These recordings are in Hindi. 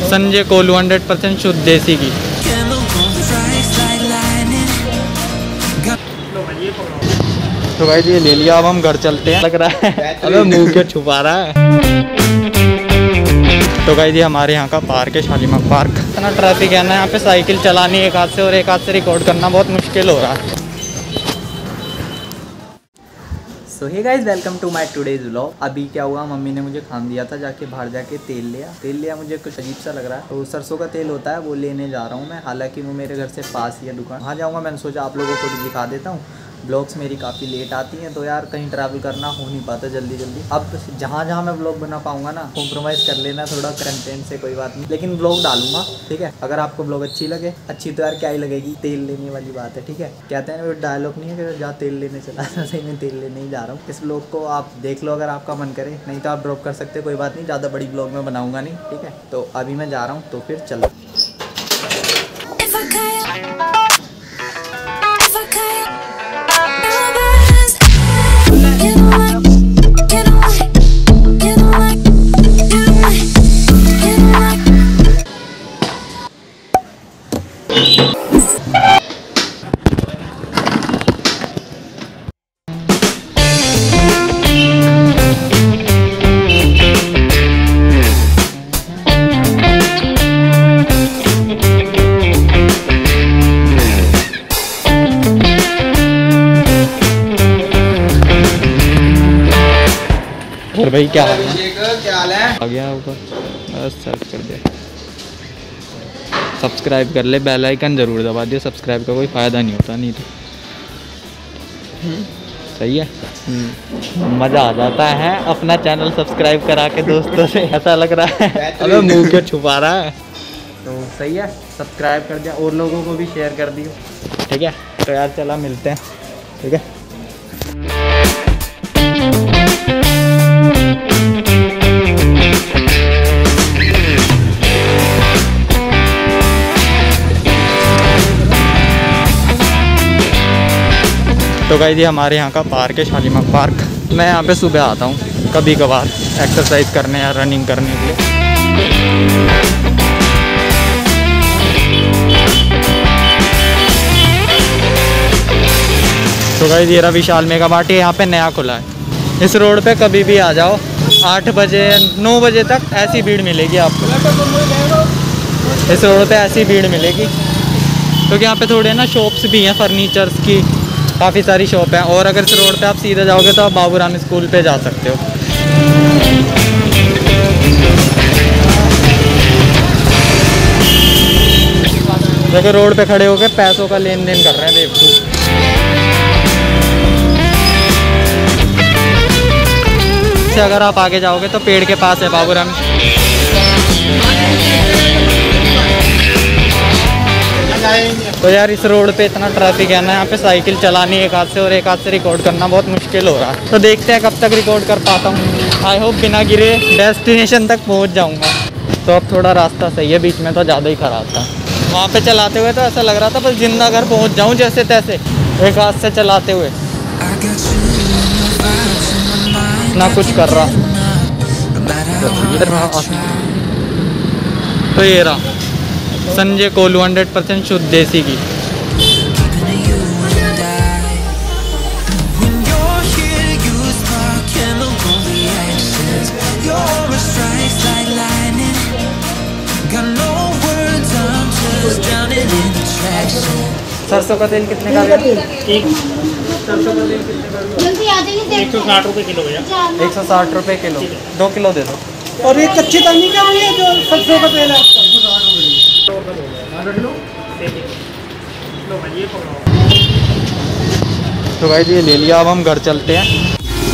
संजय कोलू 100% शुद्ध देसी घी। तो भाई ये ले लिया, अब हम घर चलते हैं। लग रहा है अबे मुंह क्यों छुपा रहा है। तो भाई ये हमारे यहाँ का पार्क है, शालीमार पार्क। इतना ट्रैफिक है ना यहाँ पे, साइकिल चलानी एक हाथ से और एक हाथ से रिकॉर्ड करना बहुत मुश्किल हो रहा है। So hey guys, welcome to my today's vlog. अभी क्या हुआ, मम्मी ने मुझे काम दिया था जाके बाहर जाके तेल लिया। मुझे कुछ अजीब सा लग रहा है, तो सरसों का तेल होता है वो लेने जा रहा हूँ मैं। हालांकि वो मेरे घर से पास ही है दुकान, वहाँ जाऊँगा। मैंने सोचा आप लोगों को भी दिखा देता हूँ। ब्लॉग्स मेरी काफ़ी लेट आती हैं, तो यार कहीं ट्रैवल करना हो नहीं पाता जल्दी। अब जहाँ मैं ब्लॉग बना पाऊँगा ना, कॉम्प्रोमाइज़ कर लेना थोड़ा कंटेंट से, कोई बात नहीं, लेकिन ब्लॉग डालूंगा, ठीक है। अगर आपको ब्लॉग अच्छी लगे, अच्छी तो यार क्या ही लगेगी, तेल लेने वाली बात है, ठीक है। कहते हैं वो डायलॉग नहीं है कि जहाँ तेल लेने चला, सही में तेल लेने ही जा रहा हूँ। इस ब्लॉग को आप देख लो अगर आपका मन करे, नहीं तो आप ड्रॉप कर सकते, कोई बात नहीं। ज़्यादा बड़ी ब्लॉग में बनाऊँगा नहीं, ठीक है। तो अभी मैं जा रहा हूँ, तो फिर चलो। और भाई क्या हाल है? आ गया ऊपर, बस सर्च कर दे, सब्सक्राइब कर ले, बेल आइकन ज़रूर दबा दियो। सब्सक्राइब का कोई फ़ायदा नहीं होता, नहीं तो सही है। मज़ा आ जाता है अपना चैनल सब्सक्राइब करा के दोस्तों से। ऐसा लग रहा है अबे मुंह क्यों छुपा रहा है। तो सही है, सब्सक्राइब कर दिया और लोगों को भी शेयर कर दियो, ठीक है। तो यार चला मिलते हैं, ठीक है। तो गाइस ये हमारे यहाँ का पार्क है, शालीमार पार्क। मैं यहाँ पे सुबह आता हूँ कभी कभार एक्सरसाइज करने या रनिंग करने के लिए। तो गाइस ये रहा विशाल मेगा मार्ट, यहाँ पे नया खुला है। इस रोड पे कभी भी आ जाओ, 8 बजे 9 बजे तक ऐसी भीड़ मिलेगी आपको। इस रोड पे ऐसी भीड़ मिलेगी क्योंकि यहाँ पे थोड़े ना शॉप्स भी हैं, फर्नीचर्स की काफ़ी सारी शॉप है। और अगर इस रोड पे आप सीधे जाओगे तो आप बाबूराम स्कूल पे जा सकते हो। देखो रोड पे खड़े होकर पैसों का लेन देन कर रहे हैं बेवकूफ़। से अगर आप आगे जाओगे तो पेड़ के पास है बाबूराम। तो यार इस रोड पे इतना ट्रैफिक है ना यहाँ पे, साइकिल चलानी एक हाथ से और एक हाथ से रिकॉर्ड करना बहुत मुश्किल हो रहा है। तो देखते हैं कब तक रिकॉर्ड कर पाता हूँ। आई होप बिना गिरे डेस्टिनेशन तक पहुँच जाऊँगा। तो अब थोड़ा रास्ता सही है, बीच में तो ज़्यादा ही ख़राब था। वहाँ पे चलाते हुए तो ऐसा लग रहा था बस जिंदा घर पहुँच जाऊँ जैसे तैसे, एक हाथ से चलाते हुए, ना कुछ कर रहा। तो ये रहा संजय कोलू 100% शुद्ध देसी घी। सरसों का तेल कितने का? एक सरसों का तेल कितने का? 160 रुपये किलो भैया। 160 रुपये किलो, 2 किलो दे दो। और ये कच्ची दानी का भी है जो सरसों का तेल है। तो भाई ये ले लिया, अब हम घर चलते हैं।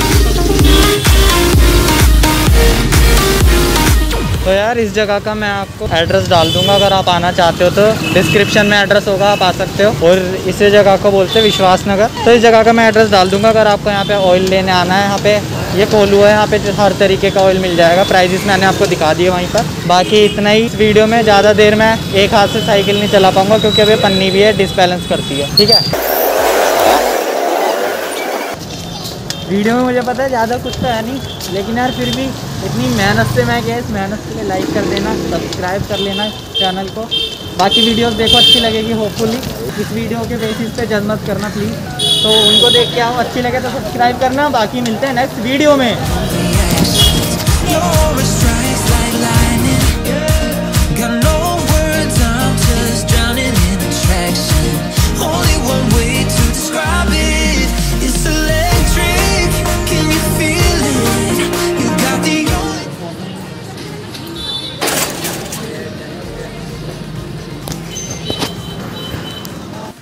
तो यार इस जगह का मैं आपको एड्रेस डाल दूंगा, अगर आप आना चाहते हो तो डिस्क्रिप्शन में एड्रेस होगा, आप आ सकते हो। और इस जगह को बोलते हैं विश्वास नगर। तो इस जगह का मैं एड्रेस डाल दूंगा, अगर आपको यहाँ पे ऑयल लेने आना है। यहाँ पे ये कोलू है, यहाँ पे हर तरीके का ऑयल मिल जाएगा। प्राइजेस मैंने आपको दिखा दिए वहीं पर। बाकी इतना ही इस वीडियो में। ज़्यादा देर मैं एक हाथ से साइकिल नहीं चला पाऊँगा क्योंकि अभी पन्नी भी है, डिसबैलेंस करती है, ठीक है। वीडियो में मुझे पता है ज़्यादा कुछ तो है नहीं, लेकिन यार फिर भी इतनी मेहनत से मैं क्या, इस मेहनत के लिए लाइक कर देना, सब्सक्राइब कर लेना चैनल को। बाकी वीडियोस देखो, अच्छी लगेगी होपफुली। इस वीडियो के बेसिस पे जज मत करना प्लीज़। तो उनको देख के आओ, अच्छी लगे तो सब्सक्राइब करना। बाकी मिलते हैं नेक्स्ट वीडियो में।